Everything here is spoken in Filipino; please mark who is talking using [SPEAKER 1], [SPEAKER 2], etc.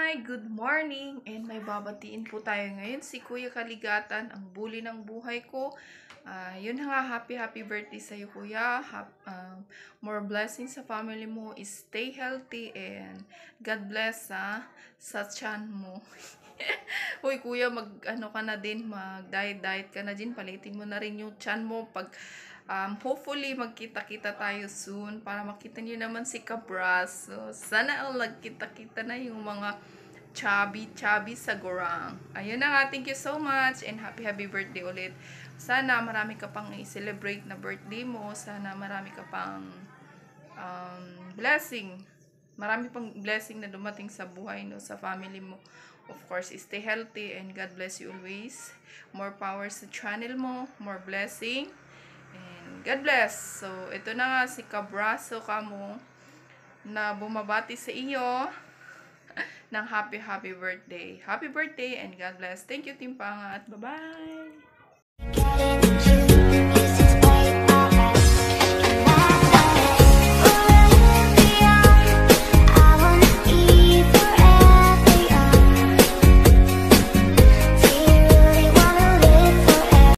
[SPEAKER 1] Hi! Good morning! And may babatiin po tayo ngayon. Si Kuya Kaligatan, ang bully ng buhay ko. Yun nga, happy birthday sa'yo, Kuya. More blessings sa family mo. Stay healthy and God bless sa tiyan mo. Uy, Kuya, mag-ano ka na din, mag-diet ka na din. Palitin mo na rin yung tiyan mo pag hopefully magkita-kita tayo soon para makita niyo naman si Kabras. So, sana all nagkita-kita na yung mga chubby sa gorang. Ayun na nga, thank you so much and happy birthday ulit. Sana marami ka pang i-celebrate na birthday mo. Sana marami ka pang blessing. Marami pang blessing na dumating sa buhay no, sa family mo. Of course, stay healthy and God bless you always. More power sa channel mo, more blessing. And God bless. So, ito na nga si Kabraso kamo na bumabati sa iyo ng happy birthday. Happy birthday and God bless. Thank you, Team Pangat. Bye-bye!